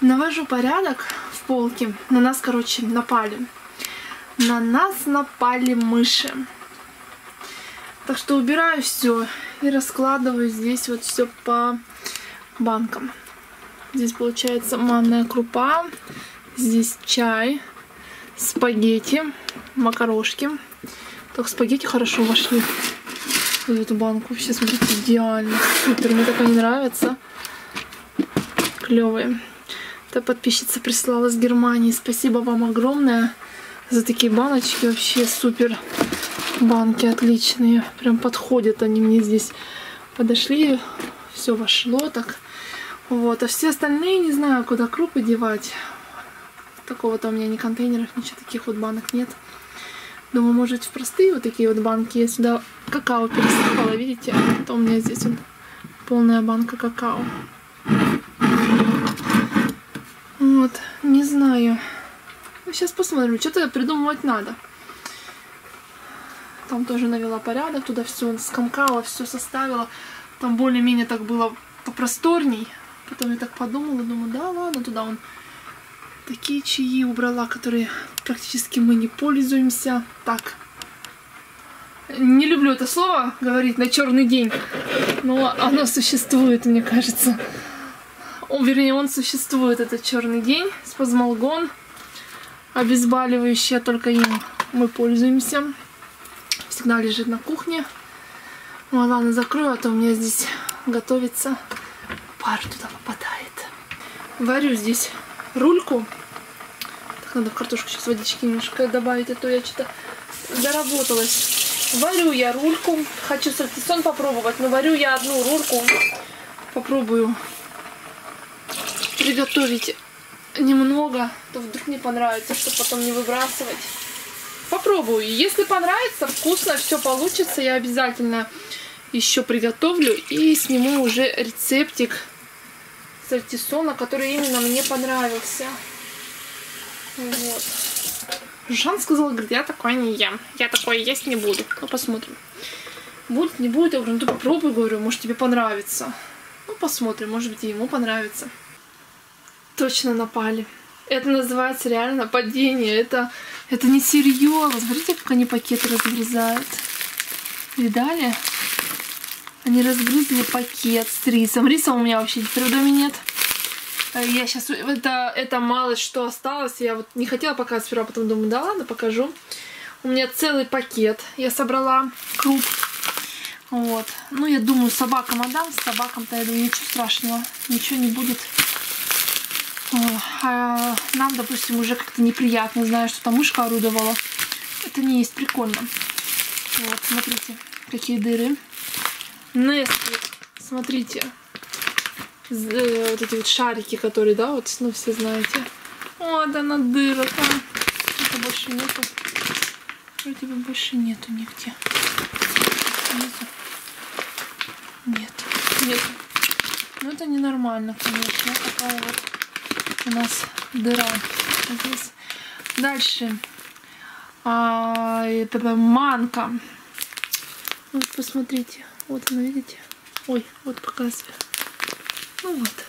Навожу порядок в полке. На нас, короче, напали. На нас напали мыши. Так что убираю все и раскладываю здесь вот все по банкам. Здесь получается манная крупа, здесь чай, спагетти, макарошки. Так, спагетти хорошо вошли в эту банку. Вообще, смотрите, идеально. Супер, мне так они нравятся. Клевые. Это подписчица прислала с Германии. Спасибо вам огромное за такие баночки. Вообще супер банки, отличные. Прям подходят они мне здесь. Подошли, все вошло так. Вот. А все остальные не знаю, куда крупы девать. Такого-то у меня ни контейнеров, ничего, таких вот банок нет. Думаю, может, в простые вот такие вот банки. Я сюда какао пересыпала, видите? То у меня здесь вот полная банка какао. Вот, не знаю. Ну, сейчас посмотрим, что-то придумывать надо. Там тоже навела порядок, туда все скомкала, все составила. Там более-менее так было попросторней. Потом я так подумала, думаю, да ладно, туда он такие чаи убрала, которые практически мы не пользуемся. Так, не люблю это слово говорить на черный день, но оно существует, мне кажется. Вернее, он существует, этот черный день, спазмолгон, обезболивающее, только им мы пользуемся. Всегда лежит на кухне. Ну ладно, закрою, а то у меня здесь готовится, пар туда попадает. Варю здесь рульку. Так, надо в картошку сейчас водички немножко добавить, а то я что-то заработалась. Варю я рульку. Хочу сальтисон попробовать, но варю я одну рульку. Попробую приготовить немного, то вдруг не понравится, чтобы потом не выбрасывать. Попробую. Если понравится, вкусно, все получится, я обязательно еще приготовлю и сниму уже рецептик сальтисона, который именно мне понравился. Вот. Жан сказал, говорит, я такое не ем. Я такое есть не буду. Ну, посмотрим. Будет, не будет. Я говорю, ну ты попробуй, говорю, может тебе понравится. Ну, посмотрим, может быть и ему понравится. Точно напали. Это называется реально нападение. Это не серьезно. Смотрите, как они пакеты разгрызают. Видали? Они разгрызли пакет с рисом. Риса у меня вообще теперь в доме нет. Я сейчас... Это малость, что осталось. Я вот не хотела показывать сперва, потом думаю, да ладно, покажу. У меня целый пакет. Я собрала круп. Вот. Ну, я думаю, собакам отдам. С собакам-то, я думаю, ничего страшного. Ничего не будет. А нам, допустим, уже как-то неприятно, знаю, что там мышка орудовала. Это не есть прикольно. Вот, смотрите, какие дыры. Несквик, смотрите. Вот эти вот шарики, которые, да, вот, ну, все знаете. Вот она дыра там. Это больше нету. Вроде бы больше нету нигде. Нет. Нет. Ну, это ненормально, конечно. Такая вот у нас дыра здесь. Дальше это манка. Вот посмотрите, вот она, видите? Ой, вот показываю. Ну вот.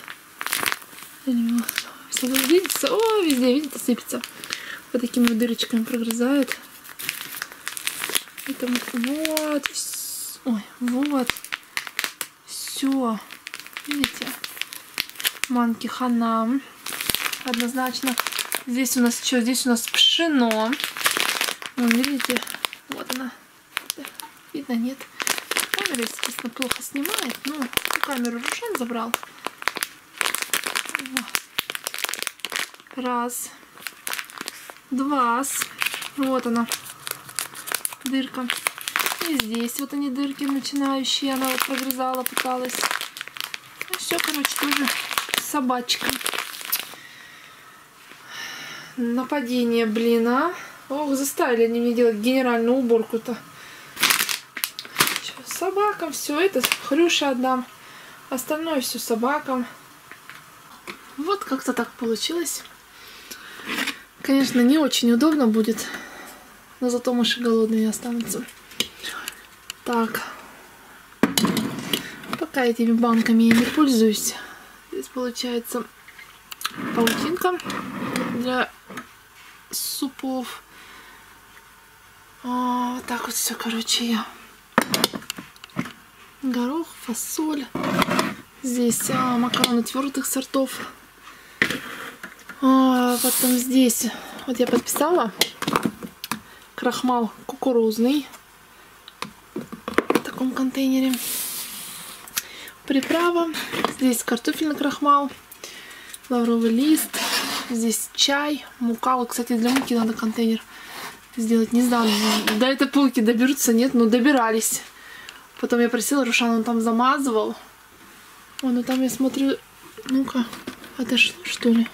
Все видится. О, везде, видите, сыпется. Вот такими вот дырочками прогрызает. Это вот. Ой, вот. Все. Видите? Манки хана. Однозначно. Здесь у нас что? Здесь у нас пшено. Вон, видите? Вот она. Видно, нет? Камера, естественно, плохо снимает. Но камеру Рушан забрал. Раз. Два. Вот она. Дырка. И здесь вот они дырки начинающие. Она вот прогрызала, пыталась. Ну все, короче, тоже собачка. Нападение, блин, а. Ох, заставили они мне делать генеральную уборку-то. Собакам все это Хрюше отдам. Остальное все собакам. Вот как-то так получилось. Конечно, не очень удобно будет. Но зато мыши голодные останутся. Так. Пока этими банками я не пользуюсь. Здесь получается паутинка для супов. Вот так вот все, короче, я. Горох, фасоль. Здесь макароны твердых сортов. Потом здесь вот я подписала крахмал кукурузный в таком контейнере. Приправа. Здесь картофельный крахмал, лавровый лист. Здесь чай, мука. Вот, кстати, для муки надо контейнер сделать. Не знаю, до этой полки доберутся, нет, но добирались. Потом я просила, Рушан, он там замазывал. Ой, ну там я смотрю, ну-ка, отошло, что ли?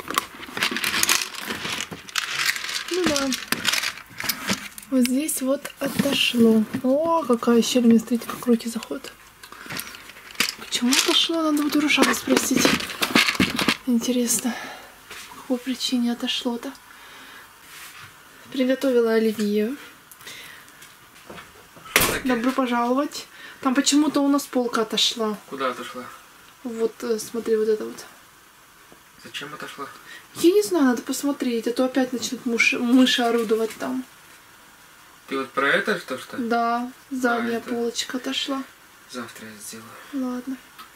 Ну да. Вот здесь вот отошло. О, какая щель, мне, смотрите, как руки заходят. Почему отошло? Надо будет у Рушана спросить. Интересно, по какой причине отошло-то. Приготовила оливье. Добро пожаловать. Там почему-то у нас полка отошла. Куда отошла? Вот, смотри, вот это вот. Зачем отошла? Я не знаю, надо посмотреть, а то опять начнут мыши орудовать там. Ты вот про это что? Да, задняя это... полочка отошла. Завтра я сделаю. Ладно.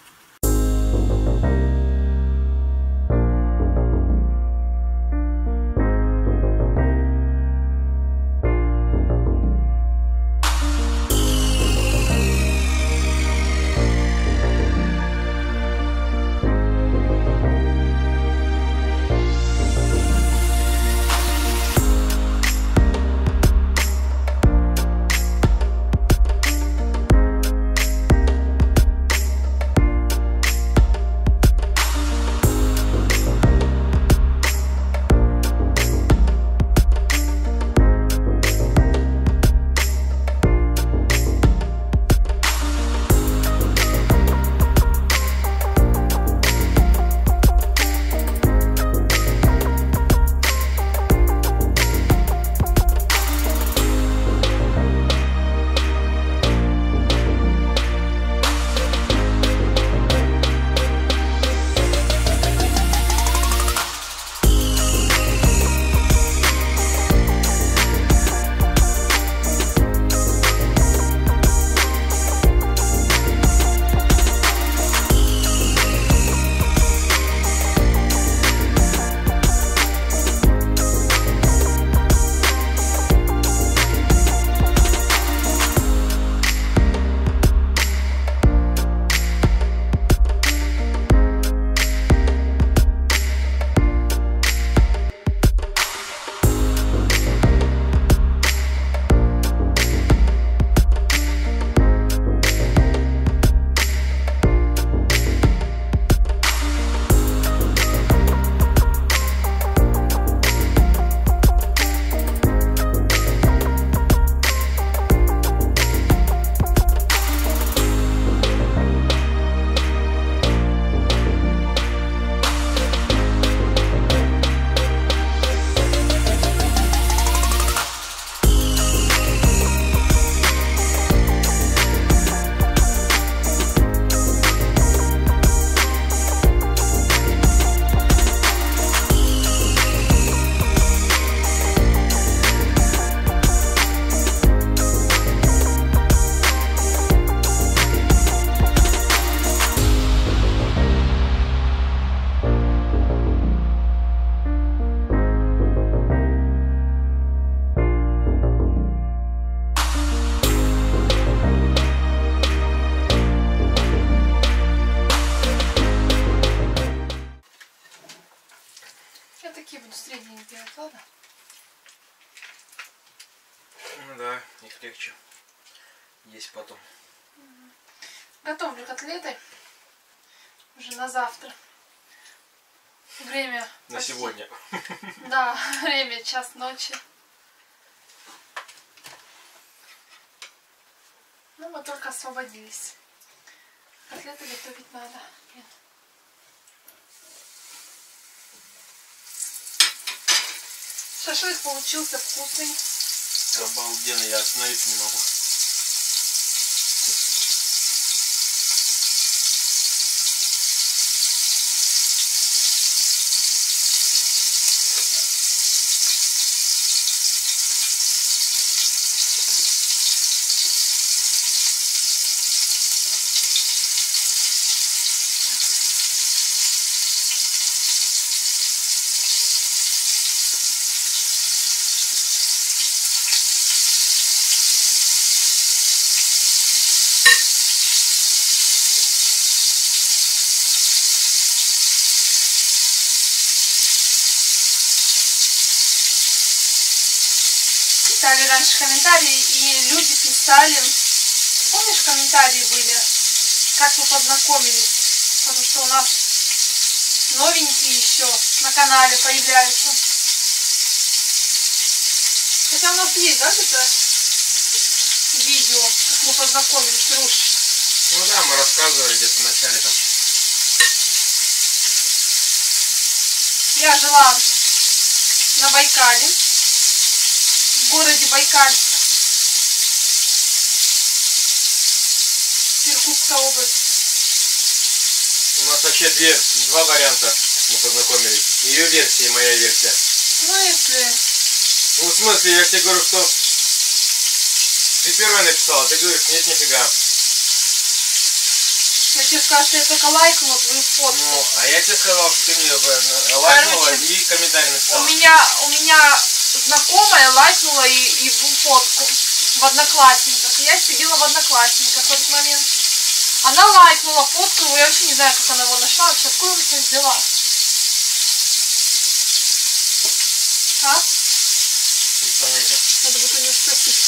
Ладно? Ну да, их легче есть потом. Готовлю котлеты уже на завтра. Время на почти... сегодня. Да, время 1:00 ночи. Ну, мы только освободились. Котлеты готовить надо. Блин. Шашлык получился вкусный. Обалденно, я остановиться не могу. читали раньше комментарии, и люди писали, помнишь, комментарии были, как вы познакомились, потому что у нас новенькие еще на канале появляются. Хотя у нас есть, да, где-то видео, как мы познакомились, Руш? Ну да, мы рассказывали где-то в начале там. Я жила на Байкале, в городе Байкальск, Иркутская область. У нас вообще два варианта мы познакомились. Ее версия и моя версия. В смысле? Ну, в смысле, я тебе говорю, что ты первая написала, ты говоришь, нет, нифига. Я тебе сказала, что я только лайкнула твою фотку. Ну, а я тебе сказал, что ты мне лайкнула и комментарий написала. У меня знакомая лайкнула и фотку в Одноклассниках. И я сидела в Одноклассниках в этот момент. Она лайкнула фотку, я вообще не знаю, как она его нашла, вообще откуда она себя взяла. А? Без понятия. Надо будет у нее спросить.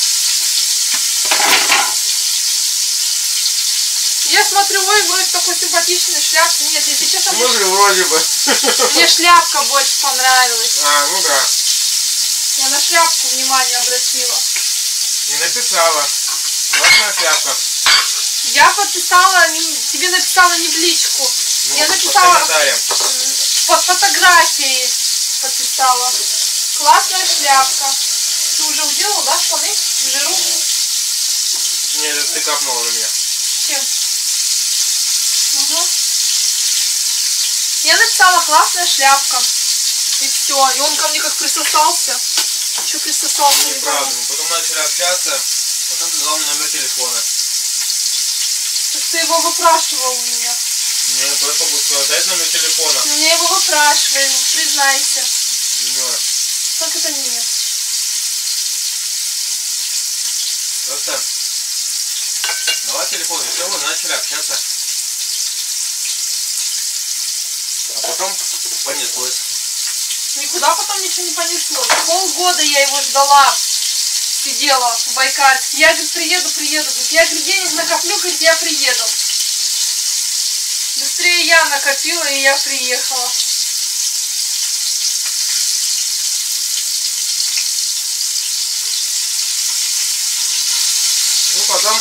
Я смотрю, ой, вроде такой симпатичный, шляпка. Нет, если честно, Вроде бы. мне шляпка больше понравилась. А, ну да. Я на шляпку внимание обратила. Не написала. Классная шляпка. Я подписала, тебе написала не в личку. Ну, Я написала под комментарием. под фотографией подписала. Классная шляпка. Ты уже уделал, да, штаны в жиру? Нет, это ты капнула на меня. Чем? Угу. Я написала классная шляпка. И все. И он ко мне как присосался. Че присосался? Ну, неправда. Мы потом начали общаться. Потом ты дал мне номер телефона. Так ты его выпрашивал у меня. Мне просто был сказать, дай номер телефона. Ты меня его выпрашивай, признайся. Нет. Как это нет? Просто давай телефон, и все, мы начали общаться. А потом понеслось. Никуда потом ничего не понеслось. Полгода я его ждала. Сидела в Байкальске. Я, говорит, приеду. Говорит, я, говорит, денег накоплю, говорит, я приеду. Быстрее я накопила, и я приехала. Ну, потом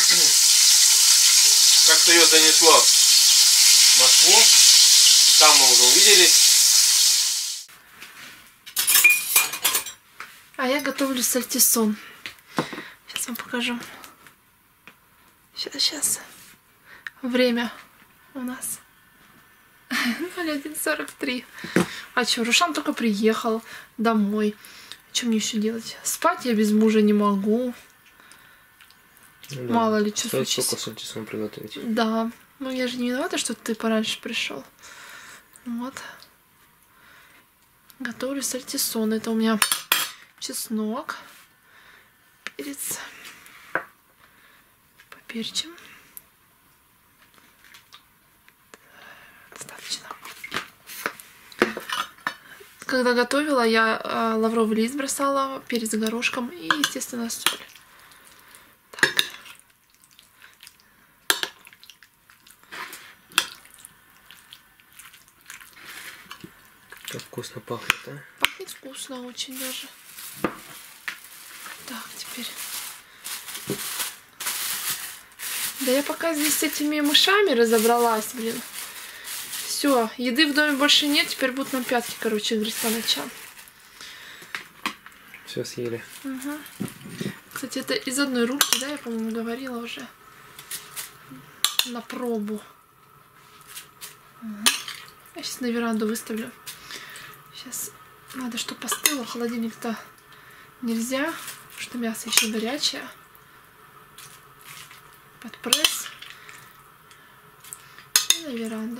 как-то ее занесло в Москву. Там мы уже увиделись. А я готовлю сальтисон. Сейчас вам покажу. Сейчас. Время у нас 01:43. А что, Рушан только приехал домой. Что мне еще делать? Спать я без мужа не могу. Ну, да. Мало ли что Стоит случится. только сальтисон приготовить. Да. Ну я же не виновата, что ты пораньше пришел. Вот. Готовлю сальтисон. Это у меня чеснок, перец, поперчим. Достаточно. Когда готовила, я лавровый лист бросала, перец горошком и, естественно, соль. Так. Как вкусно пахнет, а? Пахнет вкусно очень даже. Так, теперь. Да я пока здесь с этими мышами разобралась, блин. Все, еды в доме больше нет, теперь будут на пятки, короче, грызть по ночам. Все съели. Угу. Кстати, это из одной руки, да, я, по-моему, говорила уже. На пробу. Угу. Я сейчас на веранду выставлю. Сейчас надо, чтобы остыло. Холодильник-то нельзя, потому что мясо еще горячее. Под пресс. И на веранду.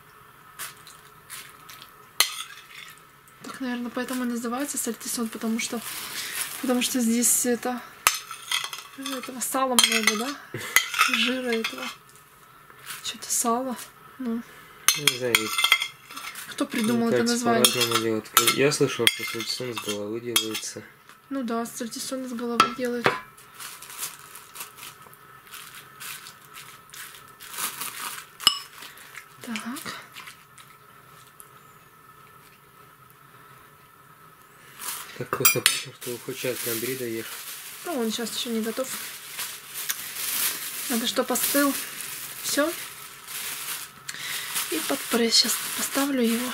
Так, наверное, поэтому и называется сальтисон, потому что здесь этого сала много, да? Жира этого. Что-то сало. Ну. Не знаю, Кто придумал мне это кажется, название? по-разному делают. Я слышал, что сальтисон с головы делается. Ну да, сальтисон из головы делают. Так. Так вкусно пахнет, что хоть сейчас набери, доешь. Ну, он сейчас еще не готов. Надо, чтобы остыл. Все. И под пресс сейчас поставлю его.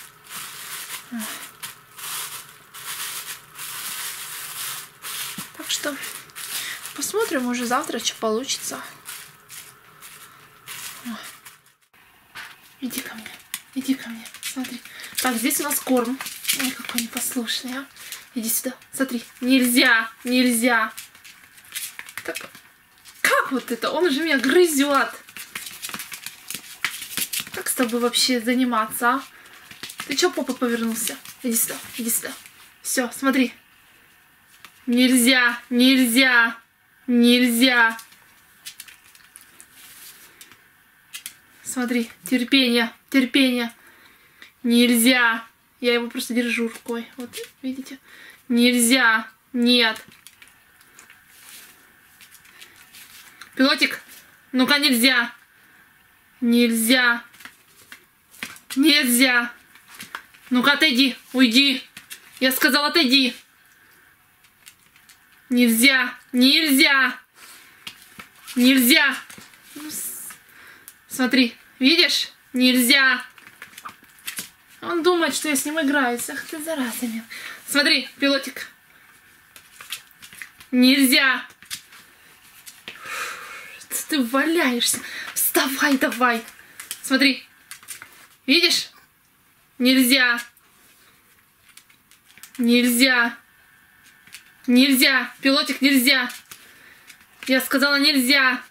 Так что посмотрим уже завтра, что получится. Иди ко мне. Иди ко мне. Смотри. Так, здесь у нас корм. Ой, какой непослушный, а. Иди сюда. Смотри. Нельзя. Нельзя. Так, как вот это? Он же меня грызет. Как с тобой вообще заниматься, а? Ты чё попой повернулся? Иди сюда. Иди сюда. Все, смотри. Нельзя. Нельзя. Нельзя. Смотри, терпение, терпение. Нельзя. Я его просто держу рукой. Вот, видите? Нельзя. Нет. Пилотик, ну-ка нельзя. Нельзя. Нельзя. Ну-ка отойди, уйди. Я сказала, отойди. Нельзя. Нельзя. Нельзя. Ну, смотри, видишь? Нельзя. Он думает, что я с ним играюсь. Ах ты, зараза меня. Смотри, пилотик. Нельзя. Ты валяешься. Вставай давай. Смотри. Видишь? Нельзя. Нельзя. Нельзя. Пилотик, нельзя. Я сказала, нельзя.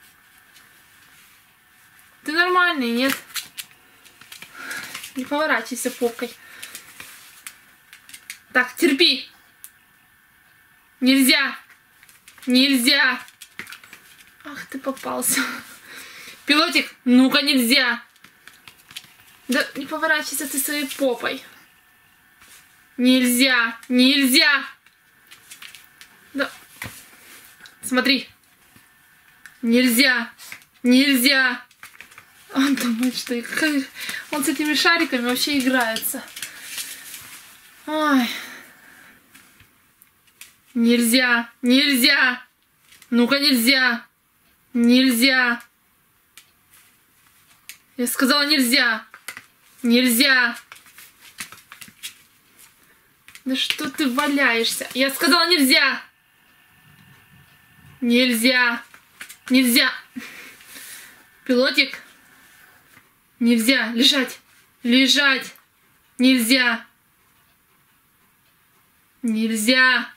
Ты нормальный, нет? Не поворачивайся попкой. Так, терпи. Нельзя. Нельзя. Ах, ты попался. Пилотик, ну-ка нельзя. Да не поворачивайся ты своей попой. Нельзя. Нельзя. Да. Смотри. Нельзя. Нельзя. Он думает, что он с этими шариками вообще играется. Ой. Нельзя. Нельзя. Ну-ка нельзя. Нельзя. Я сказала нельзя. Нельзя. Да что ты валяешься? Я сказала нельзя. Нельзя. Нельзя. Пилотик. Нельзя. Лежать. Лежать. Нельзя. Нельзя.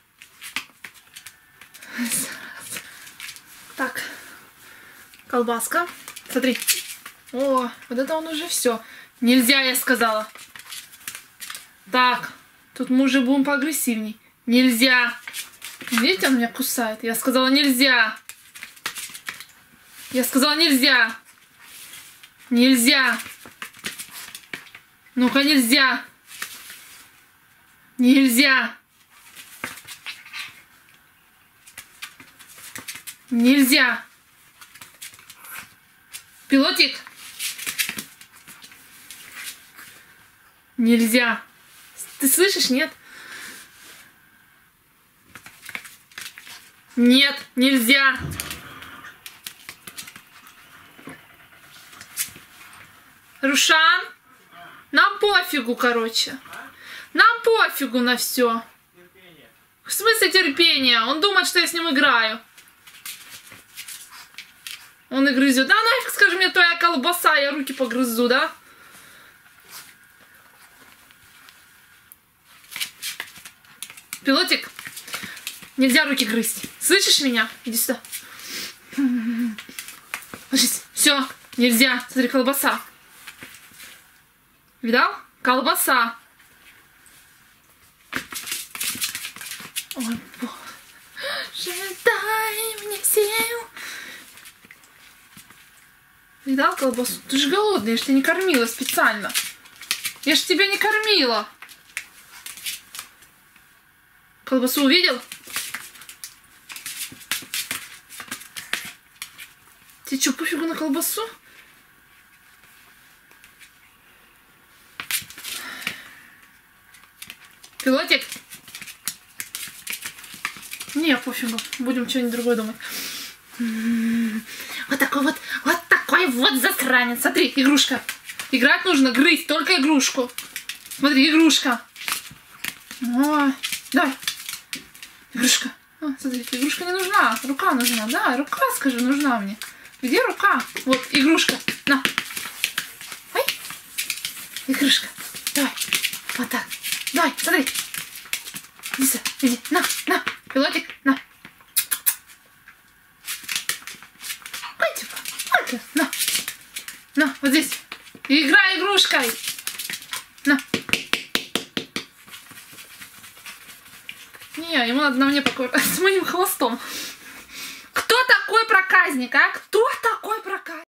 Так. Колбаска. Смотри. О, вот это он уже все. Нельзя, я сказала. Так. Тут мы уже будем поагрессивней. Нельзя. Видите, он меня кусает. Я сказала нельзя. Я сказала нельзя. Нельзя. Ну-ка нельзя. Нельзя. Нельзя. Пилотик. Нельзя. Ты слышишь, нет? Нет, нельзя. Рушан, нам пофигу, короче. Нам пофигу на все. В смысле терпения? Он думает, что я с ним играю. Он и грызет. Да нафиг, скажи мне, твоя колбаса, я руки погрызу, да? Пилотик, нельзя руки грызть. Слышишь меня? Иди сюда. Ложись. Все, нельзя. Смотри, колбаса. Видал? Колбаса. Ой, боже, дай мне сил. Видал колбасу? Ты же голодный, я ж тебя не кормила специально. Я ж тебя не кормила. Колбасу увидел? Тебе что, пофигу на колбасу? Пилотик? Не, пофигу. Будем что-нибудь другое думать. Вот такой вот засранец. Смотри, игрушка. Играть нужно, грызть, только игрушку. Смотри, игрушка. Ой, давай. Игрушка. О, смотрите, игрушка не нужна. Рука нужна. Да, рука, скажи, нужна мне. Где рука? Вот, игрушка. На. Ой. Игрушка. Давай. Вот так. Давай, смотри. Иди сюда, иди. На. Пилотик, на. Ой, на, вот здесь. Играй игрушкой. На. Не, ему надо на мне с моим хвостом. Кто такой проказник, а? Кто такой проказник?